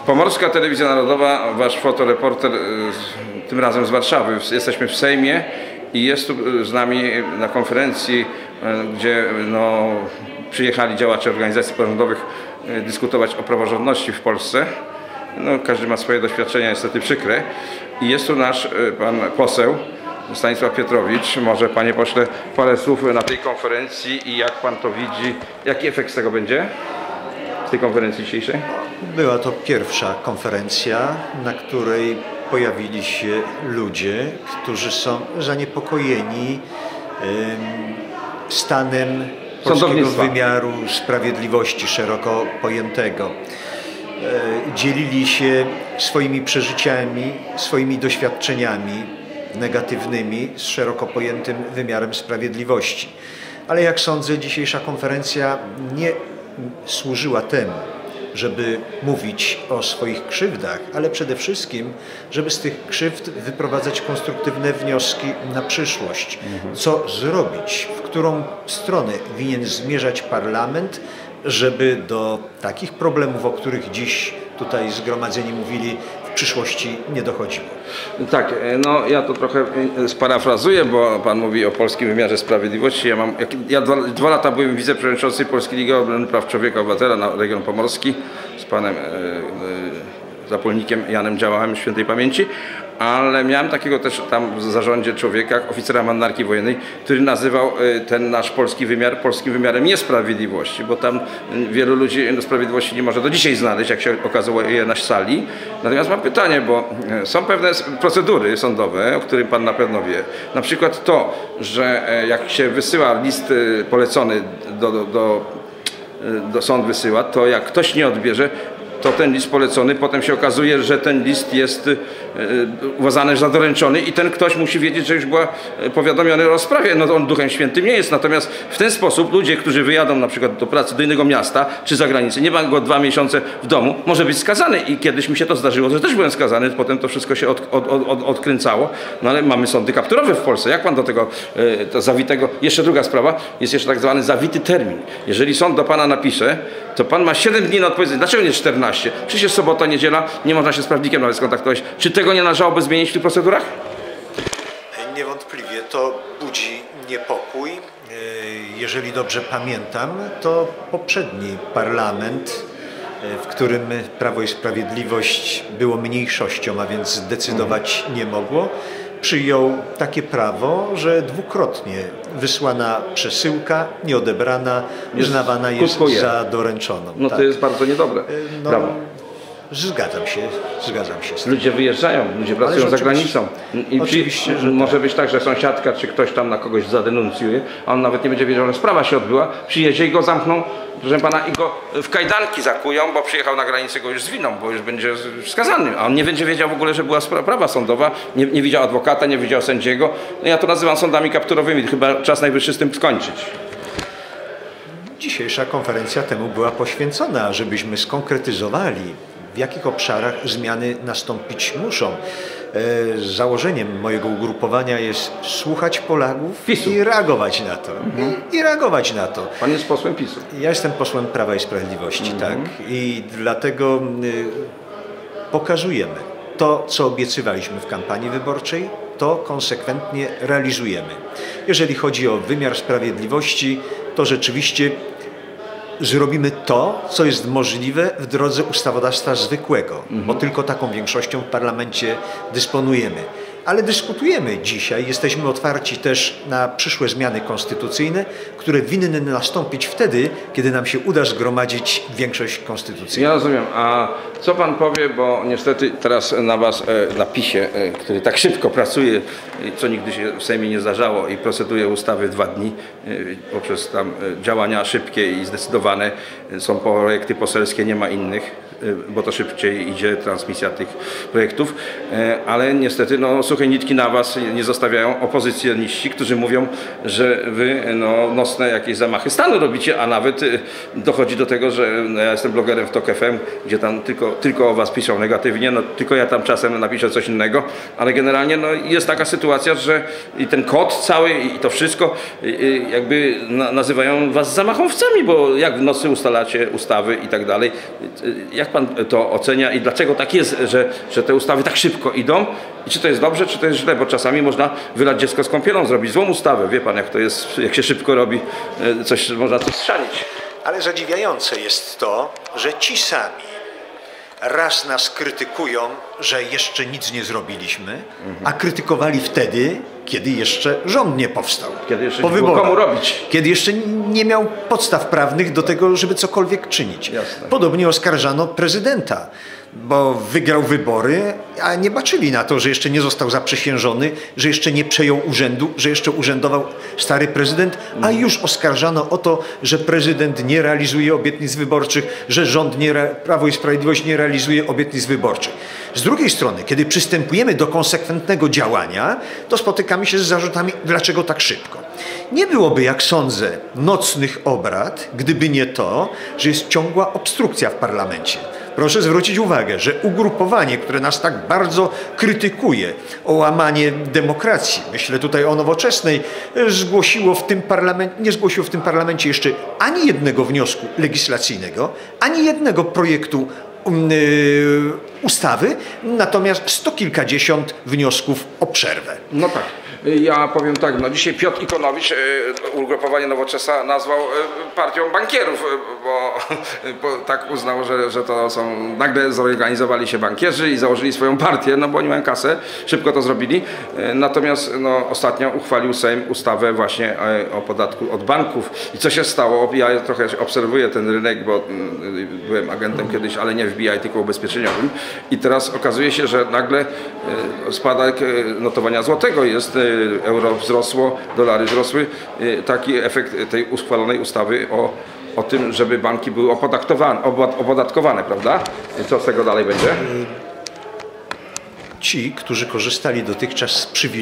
Pomorska Telewizja Narodowa, wasz fotoreporter, tym razem z Warszawy. Jesteśmy w Sejmie i jest tu z nami na konferencji, gdzie przyjechali działacze organizacji pozarządowych dyskutować o praworządności w Polsce. Każdy ma swoje doświadczenia, niestety przykre. I jest tu nasz pan poseł Stanisław Piotrowicz. Może, panie pośle, parę słów na tej konferencji i jak pan to widzi, jaki efekt z tego będzie, z tej konferencji dzisiejszej? Była to pierwsza konferencja, na której pojawili się ludzie, którzy są zaniepokojeni stanem polskiego wymiaru sprawiedliwości szeroko pojętego. Dzielili się swoimi przeżyciami, swoimi doświadczeniami negatywnymi z szeroko pojętym wymiarem sprawiedliwości. Ale jak sądzę, dzisiejsza konferencja nie służyła temu, żeby mówić o swoich krzywdach, ale przede wszystkim, żeby z tych krzywd wyprowadzać konstruktywne wnioski na przyszłość. Co zrobić, w którą stronę winien zmierzać parlament, żeby do takich problemów, o których dziś tutaj zgromadzeni mówili, w przyszłości nie dochodziło. Tak, ja to trochę sparafrazuję, bo pan mówi o polskim wymiarze sprawiedliwości. Ja 2 lata byłem wiceprzewodniczącym Polskiej Ligi Obrony Praw Człowieka Obywatela na region pomorski z panem Zapolnikiem Janem Działałem świętej pamięci, ale miałem takiego też tam w zarządzie człowieka, oficera marynarki wojennej, który nazywał ten nasz polski wymiar polskim wymiarem niesprawiedliwości, bo tam wielu ludzi sprawiedliwości nie może do dzisiaj znaleźć, jak się okazuje na sali. Natomiast mam pytanie, bo są pewne procedury sądowe, o których pan na pewno wie. Na przykład to, że jak się wysyła list polecony do sąd wysyła, to jak ktoś nie odbierze, to ten list polecony, potem się okazuje, że ten list jest uważany za doręczony i ten ktoś musi wiedzieć, że już była powiadomiony o rozprawie. On Duchem Świętym nie jest. Natomiast w ten sposób ludzie, którzy wyjadą na przykład do pracy do innego miasta czy za granicę, nie ma go 2 miesiące w domu, może być skazany. I kiedyś mi się to zdarzyło, że też byłem skazany, potem to wszystko się odkręcało. Ale mamy sądy kapturowe w Polsce. Jak pan do tego zawitego... Jeszcze druga sprawa, jest jeszcze tak zwany zawity termin. Jeżeli sąd do pana napisze, to pan ma 7 dni na odpowiedź. Dlaczego nie 14? Przecież jest sobota, niedziela, nie można się z prawnikiem nawet skontaktować. Czy tego nie należałoby zmienić w tych procedurach? Niewątpliwie to budzi niepokój. Jeżeli dobrze pamiętam, to poprzedni parlament, w którym Prawo i Sprawiedliwość było mniejszością, a więc decydować nie mogło, przyjął takie prawo, że dwukrotnie wysłana przesyłka, nieodebrana, uznawana jest za doręczoną. To jest bardzo niedobre prawo. Zgadzam się z tym. Ludzie wyjeżdżają, ludzie pracują za granicą. I oczywiście, że może być tak, że sąsiadka czy ktoś tam na kogoś zadenuncjuje, a on nawet nie będzie wiedział, że sprawa się odbyła, przyjedzie i go zamkną, proszę pana, i go w kajdanki zakują, bo przyjechał na granicę go już z winą, bo już będzie skazany. A on nie będzie wiedział w ogóle, że była sprawa sądowa, nie widział adwokata, nie widział sędziego. Ja to nazywam sądami kapturowymi, chyba czas najwyższy z tym skończyć. Dzisiejsza konferencja temu była poświęcona, żebyśmy skonkretyzowali, w jakich obszarach zmiany nastąpić muszą. Założeniem mojego ugrupowania jest słuchać Polaków PiS-u. I reagować na to. I reagować na to. Pan jest posłem PiS-u. Ja jestem posłem Prawa i Sprawiedliwości, tak. I dlatego pokazujemy to, co obiecywaliśmy w kampanii wyborczej, to konsekwentnie realizujemy. Jeżeli chodzi o wymiar sprawiedliwości, to rzeczywiście zrobimy to, co jest możliwe w drodze ustawodawstwa zwykłego, bo tylko taką większością w parlamencie dysponujemy. Ale dyskutujemy dzisiaj, jesteśmy otwarci też na przyszłe zmiany konstytucyjne, które winny nastąpić wtedy, kiedy nam się uda zgromadzić większość konstytucyjną. Ja rozumiem. A co pan powie, bo niestety teraz na was, na PiS-ie, który tak szybko pracuje, co nigdy się w Sejmie nie zdarzało i proceduje ustawy w 2 dni, poprzez tam działania szybkie i zdecydowane, są projekty poselskie, nie ma innych, bo to szybciej idzie transmisja tych projektów, ale niestety suche nitki na was nie zostawiają opozycjoniści, którzy mówią, że wy nocne jakieś zamachy stanu robicie, a nawet dochodzi do tego, że ja jestem blogerem w TOK FM, gdzie tam tylko o was piszą negatywnie, tylko ja tam czasem napiszę coś innego, ale generalnie jest taka sytuacja, że i ten kod cały i to wszystko jakby nazywają was zamachowcami, bo jak w nocy ustalacie ustawy i tak dalej. Jak Jak pan to ocenia i dlaczego tak jest, że te ustawy tak szybko idą? I czy to jest dobrze, czy to jest źle? Bo czasami można wylać dziecko z kąpielą, zrobić złą ustawę. Wie pan, jak to jest, jak się szybko robi, można coś schrzanić. Ale zadziwiające jest to, że ci sami raz nas krytykują, że jeszcze nic nie zrobiliśmy, a krytykowali wtedy, kiedy jeszcze rząd nie powstał. Kiedy jeszcze po nie było wyborach. komu robić. Kiedy jeszcze nie miał podstaw prawnych do tego, żeby cokolwiek czynić. Jasne. Podobnie oskarżano prezydenta, bo wygrał wybory, a nie baczyli na to, że jeszcze nie został zaprzysiężony, że jeszcze nie przejął urzędu, że jeszcze urzędował stary prezydent, a już oskarżano o to, że prezydent nie realizuje obietnic wyborczych, że rząd, Prawo i Sprawiedliwość nie realizuje obietnic wyborczych. Z drugiej strony, kiedy przystępujemy do konsekwentnego działania, to spotykamy się z zarzutami, dlaczego tak szybko. Nie byłoby, jak sądzę, nocnych obrad, gdyby nie to, że jest ciągła obstrukcja w parlamencie. Proszę zwrócić uwagę, że ugrupowanie, które nas tak bardzo krytykuje o łamanie demokracji, myślę tutaj o Nowoczesnej, nie zgłosiło w tym parlamencie jeszcze ani jednego wniosku legislacyjnego, ani jednego projektu ustawy, natomiast sto kilkadziesiąt wniosków o przerwę. No tak. Ja powiem tak, no dzisiaj Piotr Ikonowicz ugrupowanie Nowoczesna nazwał partią bankierów, bo tak uznał, że to są, nagle zorganizowali się bankierzy i założyli swoją partię, no bo oni mają kasę, szybko to zrobili. Natomiast no, ostatnio uchwalił Sejm ustawę właśnie o podatku od banków. I co się stało? Ja trochę obserwuję ten rynek, bo byłem agentem kiedyś, ale nie w BI, tylko ubezpieczeniowym. I teraz okazuje się, że nagle spadek notowania złotego jest, euro wzrosło, dolary wzrosły. Taki efekt tej uchwalonej ustawy o tym, żeby banki były opodatkowane, prawda? Co z tego dalej będzie? Ci, którzy korzystali dotychczas z przywilejów,